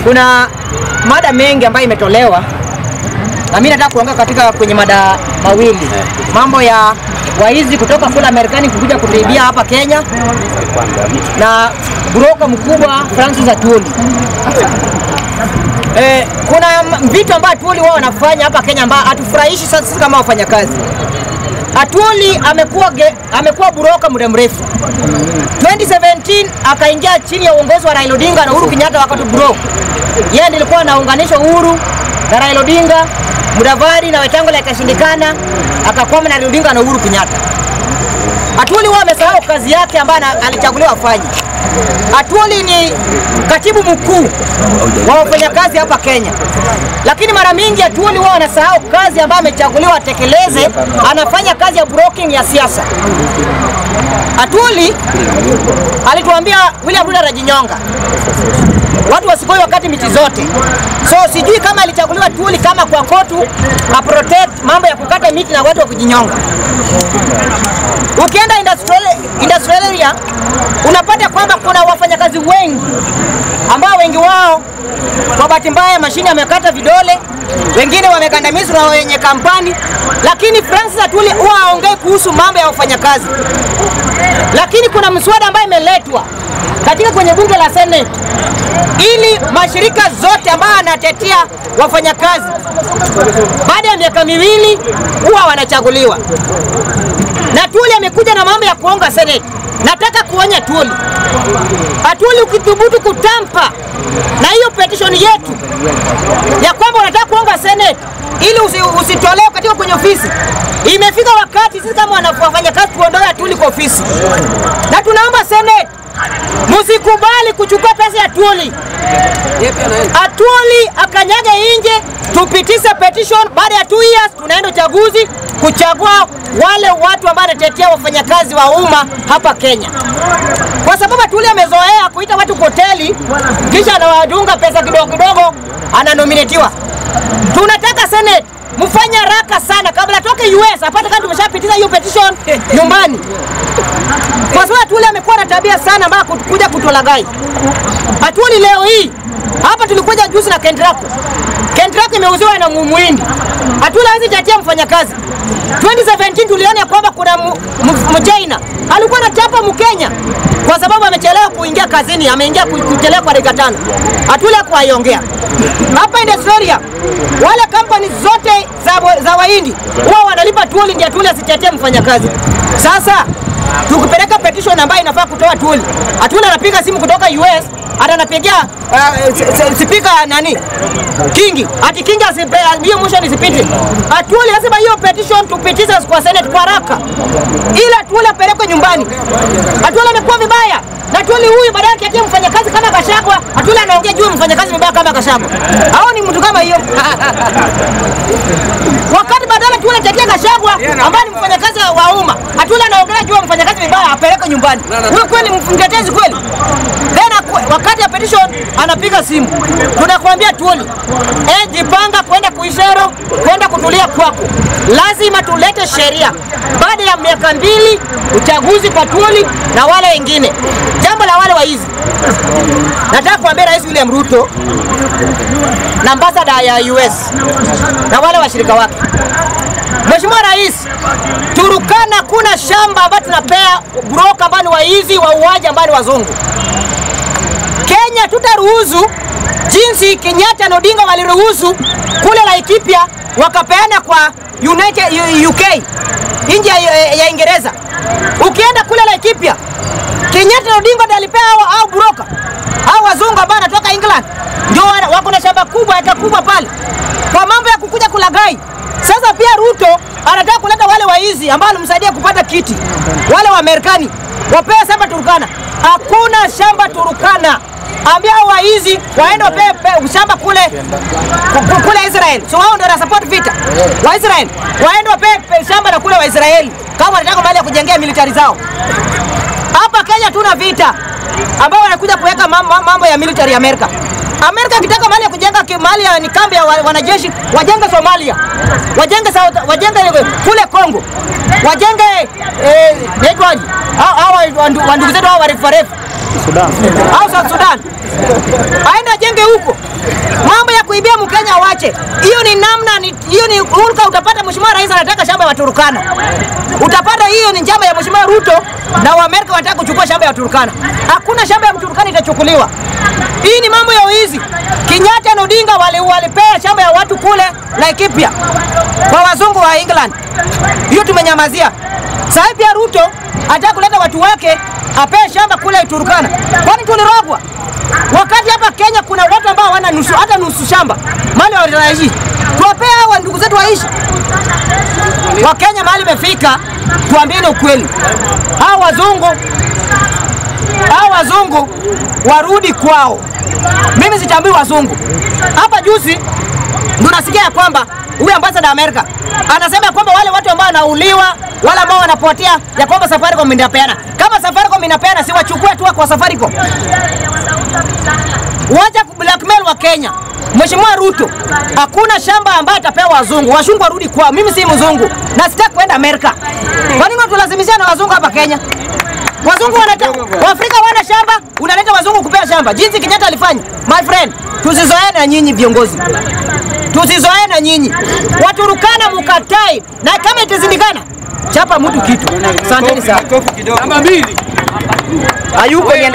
Kuna mada mengi ambayo imetolewa na mimi nataka kuongea kwenye mada mawili. Mambo ya waizi kutoka kule Marekani kukuja kutuibia hapa Kenya na broker mkubwa Francis Atwoli. Kuna vitu ambavyo Atwoli wao wanafanya hapa Kenya ambao hatufurahishi sisi kama wafanyakazi. Atwoli amekuwa broker muda mrefu. 2017 akaingia chini ya uongozi wa Raila Odinga na Uhuru Kenyatta wakati broker. Yeye ndiye alikuwa anaunganisha Uhuru na Raila Odinga, Mudavadi na Wetangula ikashindikana, akakwama na Raila Odinga na Uhuru Kenyatta. Atwoli wao amesahau kazi yake ambayo alichaguliwa afanye. Atwoli ni katibu mkuu wa wafanyakazi hapa Kenya. Lakini mara mingi Atwoli wao anasahau kazi ambayo amechaguliwa atekeleze, anafanya kazi ya broking ya siasa. Atwoli alituambia William Ruto anajinyonga. Watu wasikoi wakati miti zote. So sijui kama alichaguliwa Atwoli kama kwa kotu a protect mambo ya kukata miti na watu wa kujinyonga. Ukienda industrial area unapata kwamba kuna wafanyakazi wengi ambao wengi wao kwa bahati mbaya mashine amekata vidole, wengine wamekandamizwa na wenye kampani, lakini Francis Atwoli huwa haongei kuhusu mambo ya wafanyakazi. Lakini kuna mswada ambaye imeletwa katika kwenye bunge la Senate ili mashirika zote ambayo anatetea wafanyakazi baada ya miaka miwili huwa wanachaguliwa. Na Atwoli amekuja na mambo ya kuonga Senate. Nataka kuonya Atwoli ukithubutu kutampa na hiyo petition yetu ya kwamba unataka kuonga Senate ili usitolewe katika kwenye ofisi, imefika wakati sisi kama wafanyakazi tuondoe Atwoli kwa ofisi. Na tunaomba Senate msikubali kuchukua pesa ya Atwoli. Atwoli akanyage nje, tupitishe petition, baada ya 2 years tunaenda uchaguzi kuchagua wale watu ambao wanatetea wafanyakazi wa umma hapa Kenya. Kwa sababu Atwoli amezoea kuita watu hoteli kisha anawadunga pesa kidogo kidogo ananominatiwa. Tunataka Senate mfanye haraka sana kabla toke US apate kama tumeshapitisha hiyo petition nyumbani. Kwa sababu Atwoli amekuwa na tabia sana ambayo kuja kutolagai. Atwoli leo hii hapa tulikuja juzi na Kendrako. Kendrako imeuziwa na Muhindi. Atwoli hawezi tetea mfanyakazi. 2017 tuliona kwamba kuna Mchina alikuwa anachapa Mkenya kwa sababu amechelewa kuingia kazini, ameingia kuchelewa kwa dakika 5. Atwoli hakuiongea. Hapa Australia wale kampani zote za Wahindi wao wanalipa Atwoli ndio Atwoli asitetee mfanyakazi. Sasa tukipeleka petition ambayo inafaa kutoa Atwoli anapiga simu kutoka US, anapigia speaker nani Kingi, ati Kingi hiyo motion isipite. Atwoli lazima hiyo petition tupitize kwa Senate kwa haraka ili Atwoli apelekwe nyumbani. Atwoli amekuwa vibaya. Na Atwoli huyu badala ya mfanyakazi kama Gachagua, Atwoli anaongea juu mfanyakazi vibaya kama Gachagua. Hao ni mtu kama hiyo. Wakati badala Atwoli atetea Gachagua ambaye ni mfanyakazi wa umma, Atwoli anaongea juu mfanyakazi vibaya apelekwe nyumbani. Wewe kweli mtetezi kweli? Wakati ya petition anapiga simu. Tunakuambia Atwoli, jipanga kwenda Kuisero, kwenda kutulia kwako. Lazima tulete sheria baada ya miaka 2 uchaguzi kwa Atwoli na wale wengine. Jambo la wale waizi. Nataka kuambia Rais William Ruto na ambassador ya US na wale washirika wake. Mheshimiwa Rais, Turukana kuna shamba ambayo tunapea broker ambao ni waizi wa uwaji ambao ni wazungu. Kenya tutaruhusu jinsi Kenyatta na Odinga waliruhusu kule Laikipia wakapeana kwa UK nje ya Uingereza. Ukienda kule Laikipia Kenyatta na Odinga ndio alipea hao broker hao wazungu ambao wanatoka England ndio wako na shamba kubwa hata kubwa pale kwa mambo ya kukuja kulagai. Sasa pia Ruto anataka kuleta wale waizi ambao walimsaidia kupata kiti, wale wa Marekani wapewe shamba Turkana. Hakuna shamba Turkana. Ambia waizi waende wapewe shamba kule Israel. So wao ndio wana support vita wa Israel. Waende wapewe shamba na kule wa Israeli kama wanataka mali ya kujengea military zao. Hapa Kenya tuna vita ambao wanakuja kuweka mambo ya military Amerika. Amerika ikitaka mali ya kujenga mali ya ni kambi ya wanajeshi, wajenge Somalia. Wajenge kule Kongo. Wajenge netwaji. Hao ndugu zetu hao warefu. Sudan. Au South Sudan. Aenda jenge huko. Mambo ya kuibia Mkenya waache. Hiyo ni namna, hiyo ni hulka. Utapata Mheshimiwa Rais anataka shamba ya Turkana. Utapata hiyo ni njama ya Mheshimiwa Ruto na Waamerika wanataka kuchukua shamba ya Turkana. Hakuna shamba ya Turkana itachukuliwa. Hii ni mambo ya uizi. Kenyatta na Odinga walipea shamba ya watu kule Laikipia kwa wazungu wa England. Hiyo tumenyamazia. Sasa pia Ruto anataka kuleta watu wake apee shamba kule Turkana. Kwani tulirogwa? Wakati hapa Kenya kuna watu ambao hawana nusu, hata nusu shamba. Mali wanaishi. Tuwapea hao ndugu zetu waishi. Wa Kenya mali imefika, tuambieni ukweli. Hao wazungu warudi kwao. Mimi sitambii wazungu. Hapa juzi ndio nasikia kwamba huyu ambassador Amerika anasema kwamba wale watu ambao wanauliwa, wale ambao wanapotea ya kwamba Safaricom inapeana. Kama Safaricom inapeana, si wachukue tu kwa Safaricom. Wacha blackmail wa Kenya. Mheshimiwa Ruto, hakuna shamba ambayo atapewa wazungu. Wazungu warudi kwao. Mimi si mzungu na sitaki kwenda Amerika. Kwa nini tunalazimishana na wazungu hapa Kenya? Wazungu wanataka, Waafrika wana shamba, unaleta wazungu kupea shamba. Jinsi Kenyatta alifanya. My friend, tusizoeane na nyinyi viongozi. Tusizoeane na nyinyi. Waturukana mkatai, na kama itazindikana chapa mtu kitu. Asanteni sana. Namba 2. Hayuko